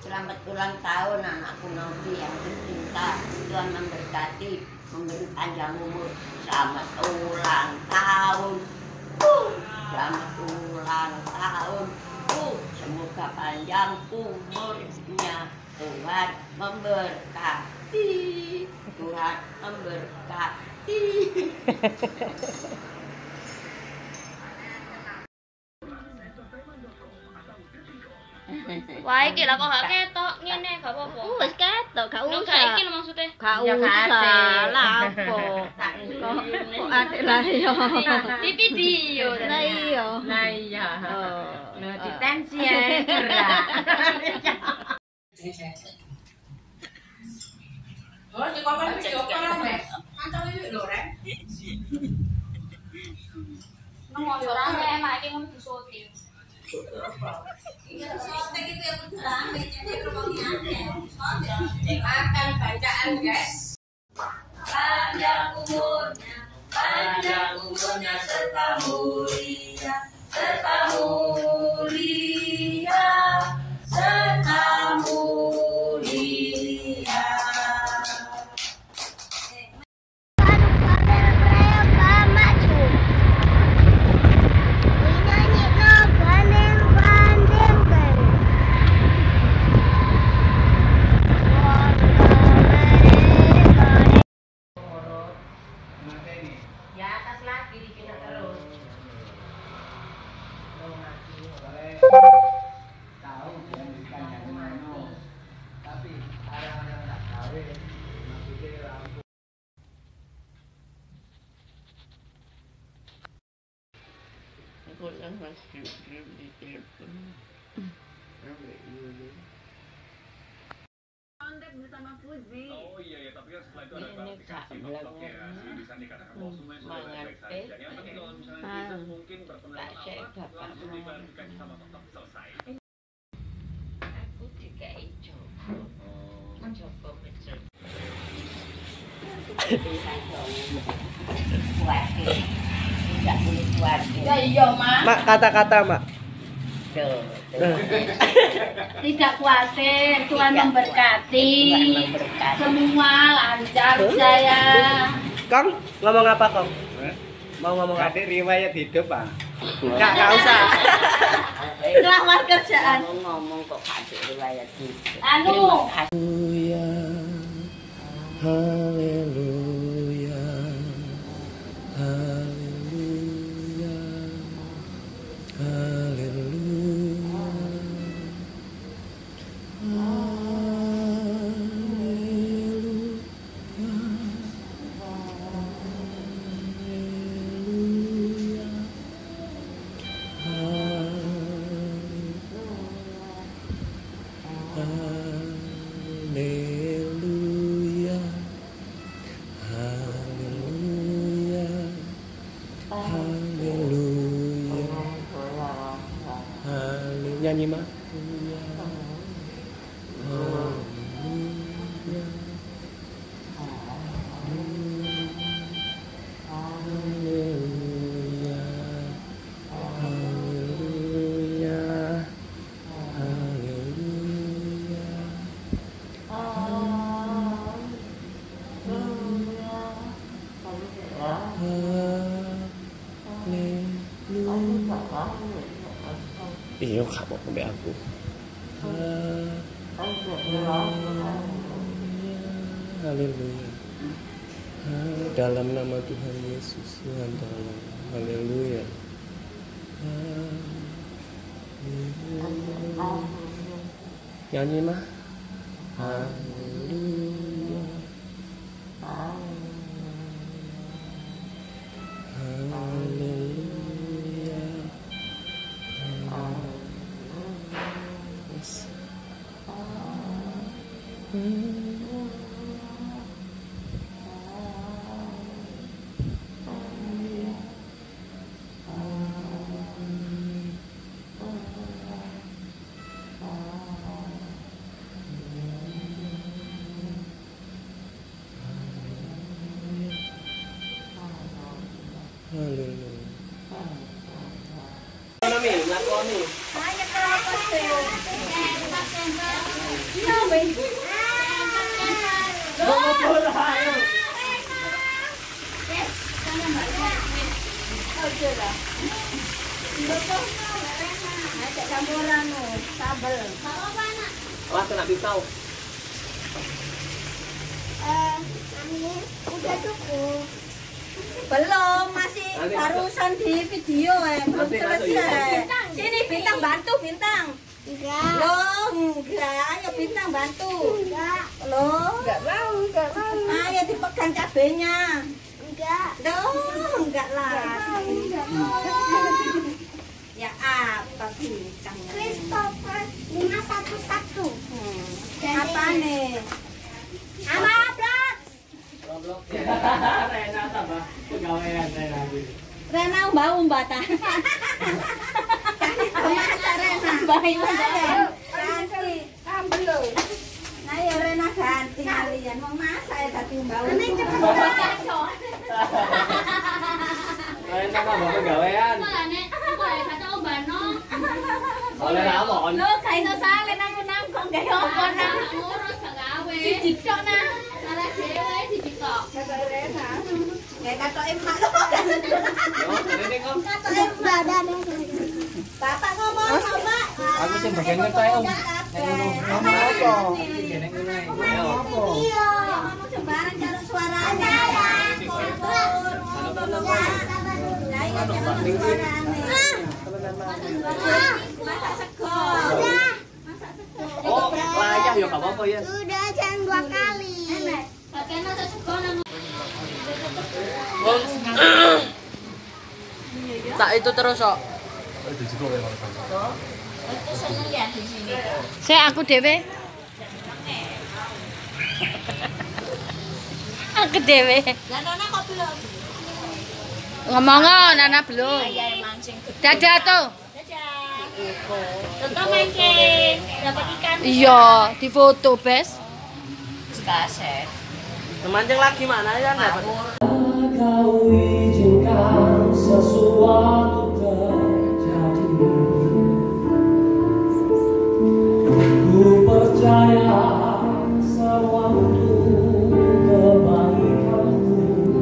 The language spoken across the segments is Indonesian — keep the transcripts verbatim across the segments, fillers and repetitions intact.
Selamat ulang tahun anakku Novi yang tercinta. Tuhan memberkati, memberi panjang umur. Selamat ulang tahun. Uh, selamat ulang tahun. Uh, semoga panjang umurnya. Tuhan memberkati. Tuhan memberkati. Wah, iki lah kok gak ketok ngene gak apa-apa. Wis ketok, gak Lho usah. gak iki lho maksudnya. Gak usah, lah apa. Kok ade lah yo. Di video. Lah iya. Nah iya. Oh, Lho ditensi ya gerak. Oh, di komen video apa Mas? Mantap iki lho, Ren. Nang orane emak iki ngono disoting. Iya, sotek itu yang rame, jadi makan bacaan guys. panjang umurnya, panjang umurnya serta mulia, serta mulia, serta mulia. Ya atas lagi dipindah terus. Tahu yang ditanya mana, tapi orang yang tak tahu maksudnya lampu. Aku yang masih belum ditelepon. Sampai dulu. Kontak bersama Fuzi. Oh iya ya, tapi kan setelah itu ada Ini klarifikasi tak TikTok ya, bilang. sih bisa dikatakan konsumen sudah baik-baik saja. Yang penting kalau misalnya Ah. kita mungkin berpendapat Tak cek apa, bapak langsung mau. diklarifikasi sama TikTok selesai. Aku dikai Joko. Joko Mesir. Kuatir. Tidak boleh kuatir. Ya iya, Mak. Mak, kata-kata, Mak. Tuh, tuh. Tidak khawatir, Tuhan Tidak memberkati. Tuhan memberkati. Semua lancar saya. Kong, ngomong apa, Kong? Mau ngomong apa? Adik riwayat hidup, Pak. Enggak, enggak usah. Kelamar kerjaan. Kamu ngomong kok kasih riwayat gitu. Anu. Terima kasih. Haleluya, haleluya, haleluya, haleluya, haleluya, haleluya, haleluya. Nyanyi, Mak. Haleluya, haleluya, haleluya, haleluya. Iya, gak mau sampai aku. Haleluya. Dalam nama Tuhan Yesus, Tuhan tolong. Haleluya. Nyanyi, Mah. Haleluya. Haleluya. Yes. Haleluya. Lakoni. Saya kalau Iya, Bang. Bawa bola ayo. Yes, sana Mbak. Oke lah. Ajak campuran no, sambel. Wah, kena pisau. Eh, ini udah cukup. Belum, masih barusan di video eh, belum selesai. Sini bintang bantu bintang. Enggak. Loh, enggak. Ayo bintang bantu. Enggak. Loh. Enggak mau, enggak mau. Ayo dipegang cabenya. Enggak. Loh, enggak lah. Enggak mau. Ya apa bintangnya? Christopher lima satu satu. Hmm. Apa nih? Apa Blok? Goblok ya. Rena tambah pegawaian Rena. Rena mbak mbata. Masa Rena baik banget. Ganti ambil. Nah ya Rena ganti kalian. Mau masak ya tadi mbak. Ini cepet banget. Rena tambah pegawaian. Oleh ramon. Lo kayak no sale nang nang kok gak apa nang. Ngurus gak gawe. Si Cicok nah. Salah dhewe di TikTok. Rena. Ya katoke mak lo. Yo, rene kok. Katoke badan. Bapak ngomong Mbak. Aku sing bagian ngerti Om. Ngomong apa? Jeneng ngene. Apa? Iya, ngomong sembarang karo suaranya. Lah iya jangan suarane. Masak sego. Masak sego. Oh, layah ya gak apa-apa ya. Sudah jangan dua kali. Pakai masak sego nang. Tak itu terus kok. Itu seneng ya di sini. Saya aku dewe. Aku dewe. Lah Nona kok belum? Ngomong Nana belum. Ayah mancing. Dadah tuh. Dadah. Contoh mancing. Dapat ikan. Iya, di foto bes. Kaset. Memancing lagi mana ya dapat? Kau izinkan sesuatu terjadi. Ku percaya semua untuk kebaikanmu.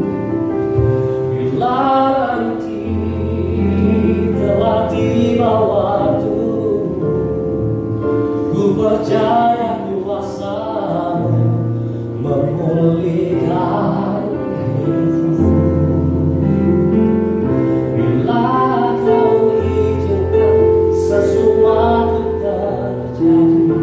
Bila nanti telah tiba waktu, ku percaya kuasamu memulihkan hidupku. Bila kau izinkan sesuatu terjadi,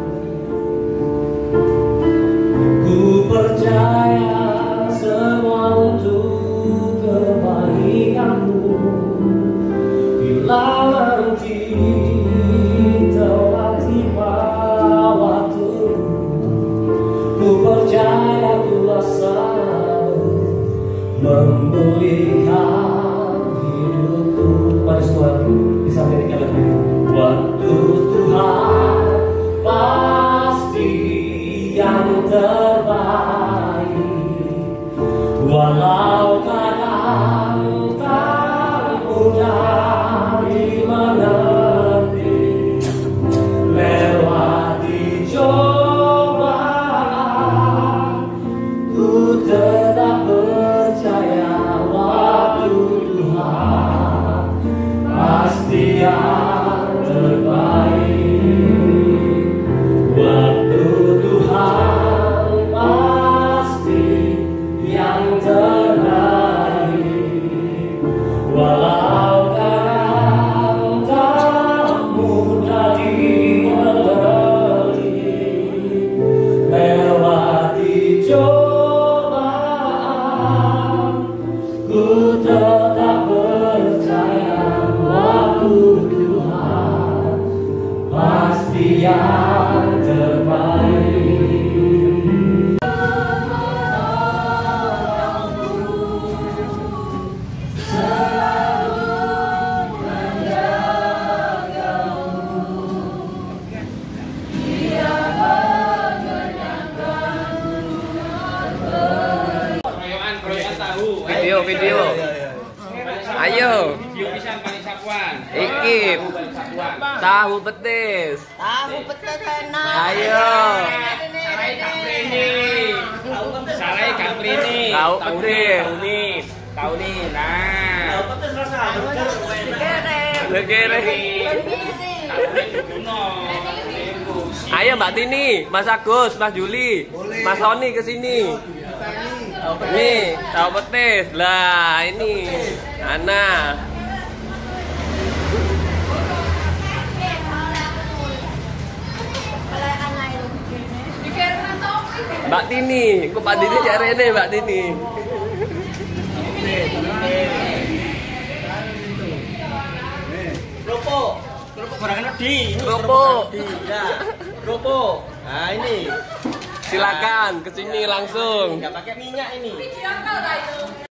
ku percaya semua untuk kebaikanmu. Bila nanti telah tiba waktu, ku percaya kuasamu memulihkan hidupku. Mari semua bisa menyanyikan lagu ini. Waktu Tuhan pasti yang terbaik, walau kadang tak mudah dimengerti. Lewati cobaan, ku tetap percaya waktu Tuhan pasti yang terbaik. Waktu Tuhan pasti yang terbaik, walau kadang tak mudah dimengerti. Lewati cobaan, ku tetap percaya waktu Tuhan pasti yang terbaik. Royoan, royoan tahu. Video, video. Ayo. Video bisa paling siapa? Pakuan. Iki Pakuan. tahu petis. Tahu petis enak. Ayo. Sarai kaprini. Sarai kaprini. Tahu petis. Tahu nih. Tahu nih. Nah. Tahu petis rasa. Dikerek. Legere. Ayo Mbak Tini, Mas Agus, Mas Juli, Mas Roni kesini. Nih, tahu petis. Lah ini, Ana. Mbak Tini, kok Mbak Tini cari ini Mbak Tini. Kerupuk. Kerupuk gorengan di. Kerupuk. Ya. Kerupuk. Nah, ini. Silakan kesini langsung. Enggak pakai minyak ini.